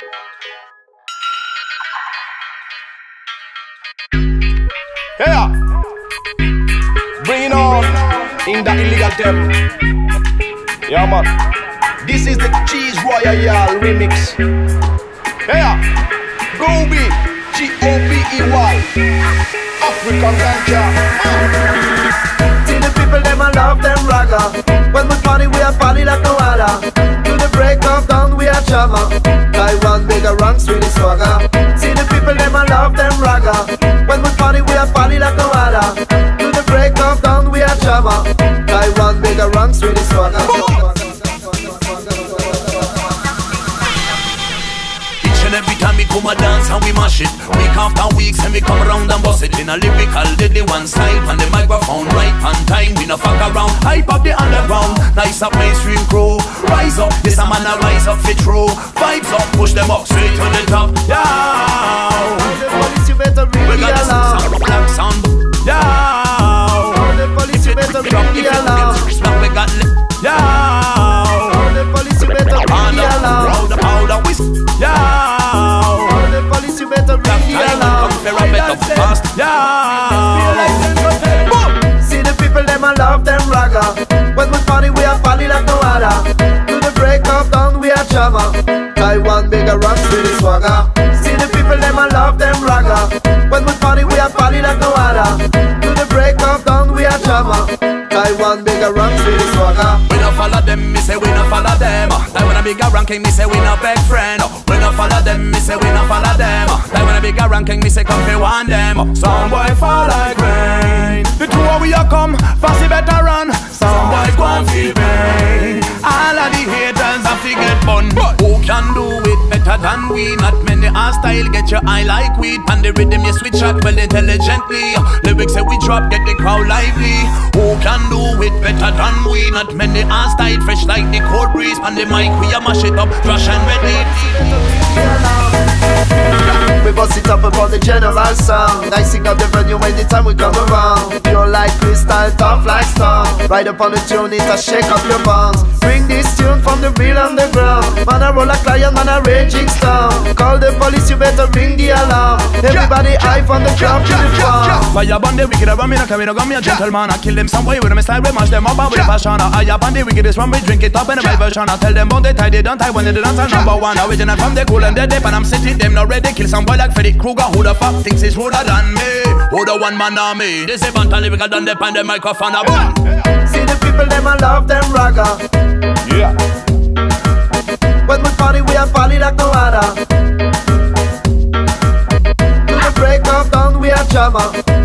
Yeah, bring it on in the illegal temp. Yeah, man. This is the Cheese Royale remix. Yeah, Gobi, G-O-B-E-Y, African ganja. See the people, them I love them ragga. When we party like no other. To the break of dawn, we are chama. Taiwan, bigger ranks, really swagger. See the people, them I love them ragga. When we party like no other. To the break of dawn, we are chama. Taiwan, bigger ranks, really swagger. Every time we come a dance and we mash it, week after week, and we come around and bust it in a lyrical deadly one side on the microphone, right on time. We no fuck around, hype up the underground, nice up mainstream crew. Rise up, this a man a rise up fit true. Vibes up, push them up straight to the top. Yeah, the police, you better really we got the black sound. Yeah, the police, you better really allow. We got yeah, the police, you better really allow. Powder whisk. Yeah. You better really allow. See the people, them I love them ragga. When we party like no other. To the break of dawn, we are chama. Taiwan, bigger ranks, really swagger. See the people, them I love them ragga. When we party like no other. To the break of dawn, we are chama. Taiwan, bigger ranks, really swagger. We no follow them, me say we no follow them. Taiwan a bigger ranking, me say we no beg friend. We no follow them, me say we no follow them. Taiwan a bigger ranking, me say come fi want them. Some boy fall like rain. The two of we a come, fast better run. Some boy go and feel pain. All of the haters a fi get bun. Who can do it better than we? Not many our style get your eye like weed. And the rhythm you switch out well intelligently. Lyrics say we drop, get the crowd lively. Who can do it better than we? Not many our style fresh like the cold breeze. On the mic we a mash it up, trash and ready. We bust it up upon the general sound. Icing up the venue anytime we come around. Pure like crystal, tough like stone. Ride upon the tune, it a shake up your bones. Bring this tune from the real underground. Man a roll a client, man a raging storm. Call the police, you better ring the alarm. Everybody eye from the club to the farm. Fire upon the wicked, I mean I carry no gun, me a gentleman. I kill them some way with them style, we mash them up with a passion. I upon the wickedest one, we drink it up in a version. I tell them about they tie, they don't tie when they dance are number one. Original from the cool and the deep, and I'm sitting them not ready. Kill some boy like Freddy Krueger. Who the fuck thinks he's ruder than me? Who the one man on me? This is Bantan lyrical done the pan the microphone a bun. See the people, them I love them ragga. Yeah. When we party like no other. To the break of dawn, we are chama.